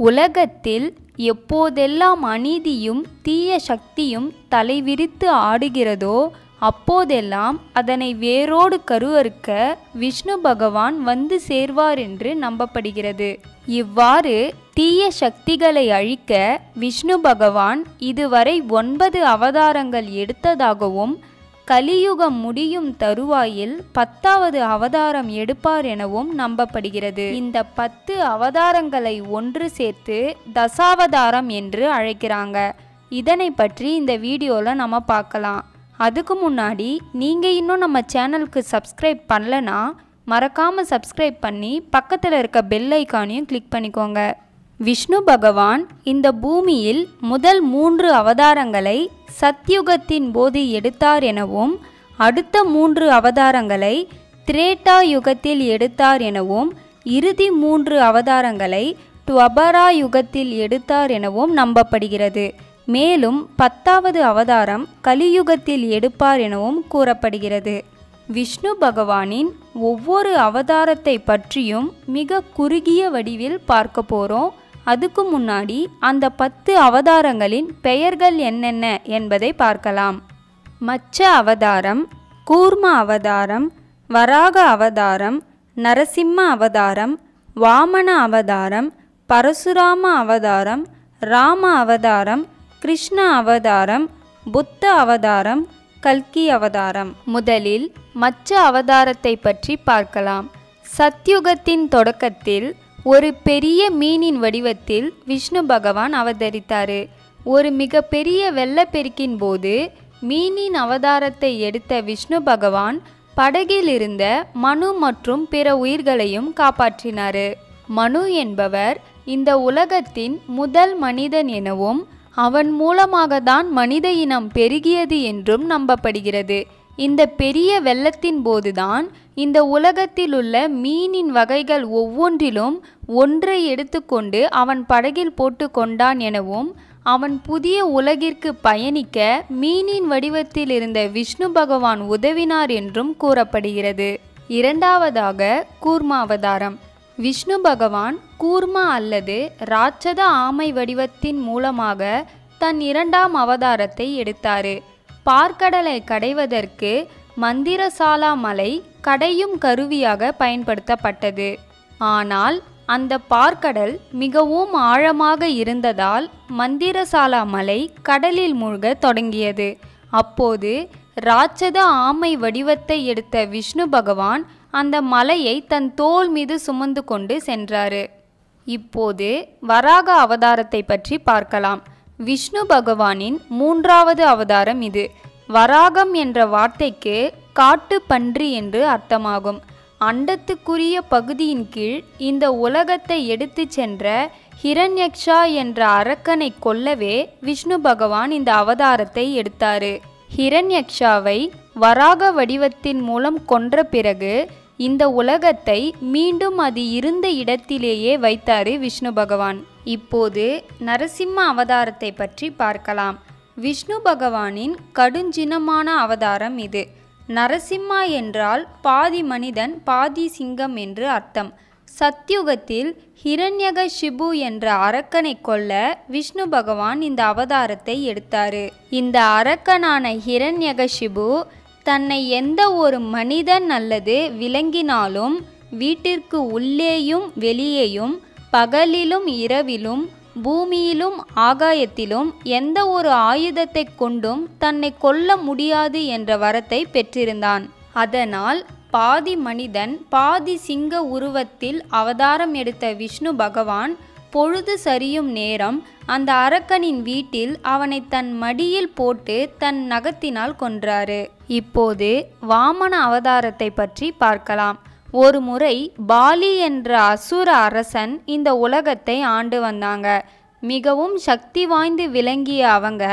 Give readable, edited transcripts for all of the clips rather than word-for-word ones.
உலகத்தில் எப்போதெல்லாம் அநீதியும் தீய சக்தியும் தலைவிரித்து ஆடுகிறதோ அப்போதெல்லாம் அதனை வேரோடு கருவறுக்க விஷ்ணு பகவான் வந்து சேர்வார் என்று நம்பப்படுகிறது. இவ்வாறு தீய சக்திகளை அழிக்க விஷ்ணு பகவான் இதுவரை 9 அவதாரங்கள் எடுத்ததாகவும் கலியுகம் முடியும் தருவாயில் 10வது அவதாரம் எடுப்பார் எனவும் நம்பப்படுகிறது. இந்த 10 அவதாரங்களை ஒன்று சேர்த்து தசாவதாரம் என்று அழைக்கிறாங்க. இதனை பற்றி இந்த வீடியோவில் நம்ம பார்க்கலாம். அதுக்கு முன்னாடி நீங்கள் இன்னும் நம்ம சேனலுக்கு சப்ஸ்கிரைப் பண்ணலனா மறக்காமல் சப்ஸ்கிரைப் பண்ணி பக்கத்தில் இருக்க பெல் ஐக்கானையும் கிளிக் பண்ணிக்கோங்க. விஷ்ணு பகவான் இந்த பூமியில் முதல் 3 அவதாரங்களை சத்யுகத்தின் போது எடுத்தார் எனவும் அடுத்த 3 அவதாரங்களை திரேட்டா யுகத்தில் எடுத்தார் எனவும் இறுதி 3 அவதாரங்களை துவபரா யுகத்தில் எடுத்தார் எனவும் நம்பப்படுகிறது. மேலும் 10வது அவதாரம் கலியுகத்தில் எடுப்பார் எனவும் கூறப்படுகிறது. விஷ்ணு பகவானின் ஒவ்வொரு அவதாரத்தை பற்றியும் மிக குறுகிய வடிவில் பார்க்க போகிறோம். அதுக்கு முன்னாடி அந்த 10 அவதாரங்களின் பெயர்கள் என்னென்ன என்பதை பார்க்கலாம். மச்ச அவதாரம், கூர்ம அவதாரம், வராக அவதாரம், நரசிம்ம அவதாரம், வாமன அவதாரம், பரசுராம அவதாரம், ராம அவதாரம், கிருஷ்ண அவதாரம், புத்த அவதாரம், கல்கி அவதாரம். முதலில் மச்ச அவதாரத்தை பற்றி பார்க்கலாம். சத்யுகத்தின் தொடக்கத்தில் ஒரு பெரிய மீனின் வடிவத்தில் விஷ்ணு பகவான் அவதரித்தார். ஒரு மிகப்பெரிய வெள்ளப்பெருக்கின் போது மீனின் அவதாரத்தை எடுத்த விஷ்ணு பகவான் படகில் இருந்த மனு மற்றும் பிற உயிர்களையும் காப்பாற்றினார். மனு என்பவர் இந்த உலகத்தின் முதல் மனிதன் எனவும் அவன் மூலமாக தான் மனித இனம் பெருகியது என்றும் நம்பப்படுகிறது. இந்த பெரிய வெள்ளத்தின் போதுதான் இந்த உலகத்தில் உள்ள மீனின் வகைகள் ஒவ்வொன்றிலும் ஒன்றை எடுத்துக்கொண்டு அவன் படகில் போட்டு கொண்டான் எனவும் அவன் புதிய உலகிற்கு பயணிக்க மீனின் வடிவத்தில் இருந்த விஷ்ணு பகவான் உதவினார் என்றும் கூறப்படுகிறது. இரண்டாவதாக கூர்ம அவதாரம். விஷ்ணு பகவான் கூர்மா அல்லது ராட்சத ஆமை வடிவத்தின் மூலமாக தன் 2ஆம் அவதாரத்தை எடுத்தார். பார்க்கடலை கடைவதற்கு மந்திரசாலா மலை கடையும் கருவியாக பயன்படுத்தப்பட்டது. ஆனால் அந்த பார்க்கடல் மிகவும் ஆழமாக இருந்ததால் மந்திரசாலா மலை கடலில் மூழ்க தொடங்கியது. அப்போது ராட்சத ஆமை வடிவத்தை எடுத்த விஷ்ணு பகவான் அந்த மலையை தன் தோள் மீது சுமந்து கொண்டு சென்றார். இப்போது வராக அவதாரத்தை பற்றி பார்க்கலாம். விஷ்ணு பகவானின் 3வது அவதாரம் இது. வராகம் என்ற வார்த்தைக்கு காட்டு பன்றி என்று அர்த்தமாகும். அண்டத்துக்குரிய பகுதியின் கீழ் இந்த உலகத்தை எடுத்து சென்ற ஹிரண்யக்ஷா என்ற அரக்கனை கொல்லவே விஷ்ணு பகவான் இந்த அவதாரத்தை எடுத்தார். ஹிரண்யக்ஷாவை வராக வடிவத்தின் மூலம் கொன்ற பிறகு இந்த உலகத்தை மீண்டும் அது இருந்த இடத்திலேயே வைத்தார் விஷ்ணு பகவான். இப்போது நரசிம்ம அவதாரத்தை பற்றி பார்க்கலாம். விஷ்ணு பகவானின் கடுஞ்சினமான அவதாரம் இது. நரசிம்மா என்றால் பாதி மனிதன் பாதி சிங்கம் என்று அர்த்தம். சத்யுகத்தில் ஹிரண்யகசிபு என்ற அரக்கனை கொல்ல விஷ்ணு பகவான் இந்த அவதாரத்தை எடுத்தார். இந்த அரக்கனான ஹிரண்யகசிபு தன்னை எந்த ஒரு மனிதன் அல்லது விலங்கினாலும் வீட்டிற்கு உள்ளேயும் வெளியேயும் பகலிலும் இரவிலும் பூமியிலும் ஆகாயத்திலும் எந்த ஒரு ஆயுதத்தை கொண்டும் தன்னை கொல்ல முடியாது என்ற வரத்தை பெற்றிருந்தான். அதனால் பாதி மனிதன் பாதி சிங்க உருவத்தில் அவதாரம் எடுத்த விஷ்ணு பகவான் பொழுது சரியும் நேரம் அந்த அரக்கனின் வீட்டில் அவனை தன் மடியில் போட்டு தன் நகத்தினால் கொன்றாரு. இப்போது வாமன அவதாரத்தை பற்றி பார்க்கலாம். ஒரு முறை பாலி என்ற அசுர அரசன் இந்த உலகத்தை ஆண்டு வந்தாங்க. மிகவும் சக்தி வாய்ந்து விளங்கிய அவங்க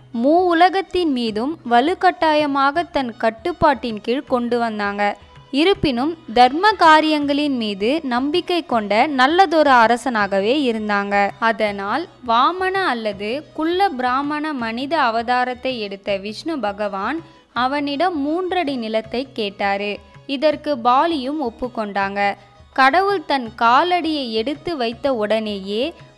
உலகத்தின் மீதும் வலுக்கட்டாயமாக தன் கட்டுப்பாட்டின் கீழ் கொண்டு வந்தாங்க. இருப்பினும் தர்ம காரியங்களின் மீது நம்பிக்கை கொண்ட நல்லதொரு அரசனாகவே இருந்தாங்க. அதனால் வாமன அல்லது குள்ள பிராமண மனித அவதாரத்தை எடுத்த விஷ்ணு பகவான் அவனிடம் 3 அடி நிலத்தை கேட்டாரு. இதற்கு பாலியும் ஒப்புக்கொண்டாங்க. கடவுள் தன் காலடியை எடுத்து வைத்த உடனேயே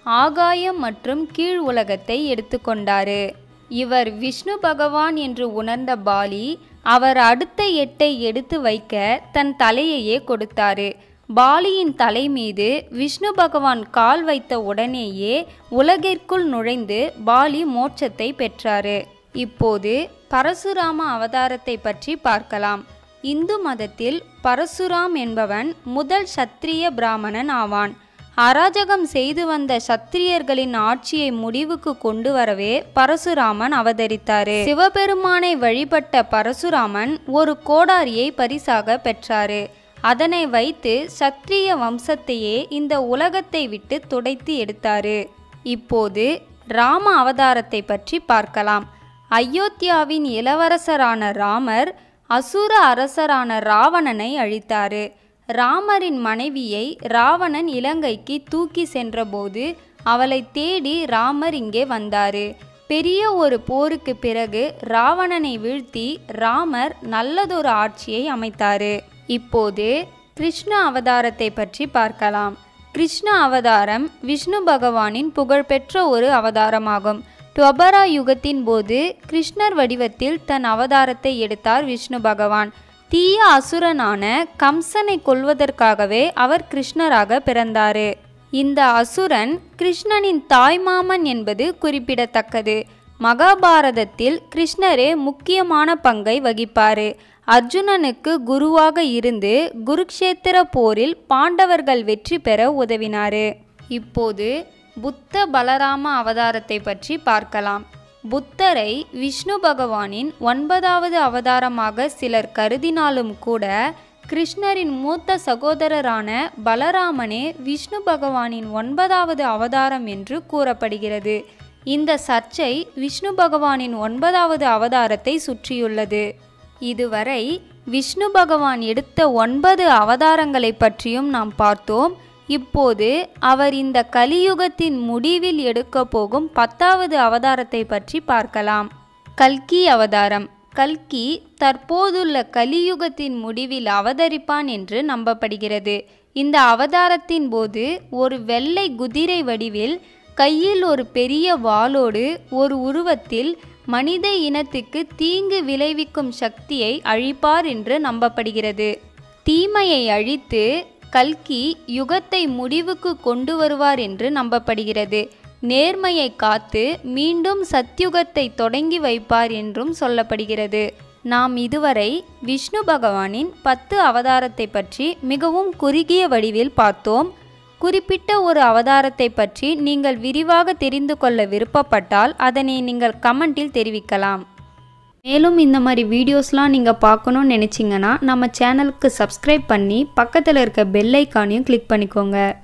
ஆகாயம் மற்றும் கீழ் உலகத்தை எடுத்துக்கொண்டாரு. இவர் விஷ்ணு பகவான் என்று உணர்ந்த பாலி அவர் அடுத்த 8ஐ எடுத்து வைக்க தன் தலையையே கொடுத்தாரு. பாலியின் தலை மீது விஷ்ணு பகவான் கால் வைத்த உடனேயே உலகிற்குள் நுழைந்து பாலி மோட்சத்தை பெற்றாரு. இப்போது பரசுராம அவதாரத்தை பற்றி பார்க்கலாம். இந்து மதத்தில் பரசுராம் என்பவன் முதல் சத்திரிய பிராமணன் ஆவான். அராஜகம் செய்து வந்த சத்திரியர்களின் ஆட்சியை முடிவுக்கு கொண்டு வரவே பரசுராமன் அவதரித்தாரு. சிவபெருமானை வழிபட்ட பரசுராமன் ஒரு கோடாரியை பரிசாக பெற்றாரு. அதனை வைத்து சத்திரிய வம்சத்தையே இந்த உலகத்தை விட்டு துடைத்து எடுத்தாரு. இப்போது ராம அவதாரத்தை பற்றி பார்க்கலாம். அயோத்தியாவின் இளவரசரான ராமர் அசுர அரசரான ராவணனை அழித்தாரு. ராமரின் மனைவியை ராவணன் இலங்கைக்கு தூக்கி சென்றபோது அவளை தேடி ராமர் இங்கே வந்தாரு. பெரிய ஒரு போருக்கு பிறகு ராவணனை வீழ்த்தி ராமர் நல்லதொரு ஆட்சியை அமைத்தாரு. இப்போது கிருஷ்ண அவதாரத்தை பற்றி பார்க்கலாம். கிருஷ்ண அவதாரம் விஷ்ணு பகவானின் புகழ்பெற்ற ஒரு அவதாரமாகும். துவபரா யுகத்தின் போது கிருஷ்ணர் வடிவத்தில் தன் அவதாரத்தை எடுத்தார் விஷ்ணு பகவான். தீய அசுரனான கம்சனை கொல்வதற்காகவே அவர் கிருஷ்ணராக பிறந்தாரு. இந்த அசுரன் கிருஷ்ணனின் தாய்மாமன் என்பது குறிப்பிடத்தக்கது. மகாபாரதத்தில் கிருஷ்ணரே முக்கியமான பங்கை வகிப்பாரு. அர்ஜுனனுக்கு குருவாக இருந்து குருக்ஷேத்திர போரில் பாண்டவர்கள் வெற்றி பெற உதவினாரு. இப்போது புத்த பலராம அவதாரத்தை பற்றி பார்க்கலாம். புத்தரை விஷ்ணு பகவானின் 9வது அவதாரமாக சிலர் கருதினாலும் கூட கிருஷ்ணரின் மூத்த சகோதரரான பலராமனே விஷ்ணு பகவானின் 9வது அவதாரம் என்று கூறப்படுகிறது. இந்த சர்ச்சை விஷ்ணு பகவானின் 9வது அவதாரத்தை சுற்றியுள்ளது. இதுவரை விஷ்ணு பகவான் எடுத்த 9 அவதாரங்களை பற்றியும் நாம் பார்த்தோம். இப்போது அவர் இந்த கலியுகத்தின் முடிவில் எடுக்க போகும் 10வது அவதாரத்தை பற்றி பார்க்கலாம். கல்கி அவதாரம். கல்கி தற்போதுள்ள கலியுகத்தின் முடிவில் அவதரிப்பான் என்று நம்பப்படுகிறது. இந்த அவதாரத்தின் போது ஒரு வெள்ளை குதிரை வடிவில் கையில் ஒரு பெரிய வாளோடு ஒரு உருவத்தில் மனித இனத்துக்கு தீங்கு விளைவிக்கும் சக்தியை அழிப்பார் என்று நம்பப்படுகிறது. தீமையை அழித்து கல்கி யுகத்தை முடிவுக்கு கொண்டு வருவார் என்று நம்பப்படுகிறது. நேர்மையை காத்து மீண்டும் சத்யுகத்தை தொடங்கி வைப்பார் என்றும் சொல்லப்படுகிறது. நாம் இதுவரை விஷ்ணு பகவானின் 10 அவதாரத்தை பற்றி மிகவும் குறுகிய வடிவில் பார்த்தோம். குறிப்பிட்ட ஒரு அவதாரத்தை பற்றி நீங்கள் விரிவாக தெரிந்து கொள்ள விருப்பப்பட்டால் அதனை நீங்கள் கமெண்டில் தெரிவிக்கலாம். மேலும் இந்த மாதிரி வீடியோஸ்லாம் நீங்கள் பார்க்கணுன்னு நினச்சிங்கன்னா நம்ம சேனலுக்கு சப்ஸ்கிரைப் பண்ணி பக்கத்தில் இருக்க பெல் ஐக்கானையும் கிளிக் பண்ணிக்கோங்க.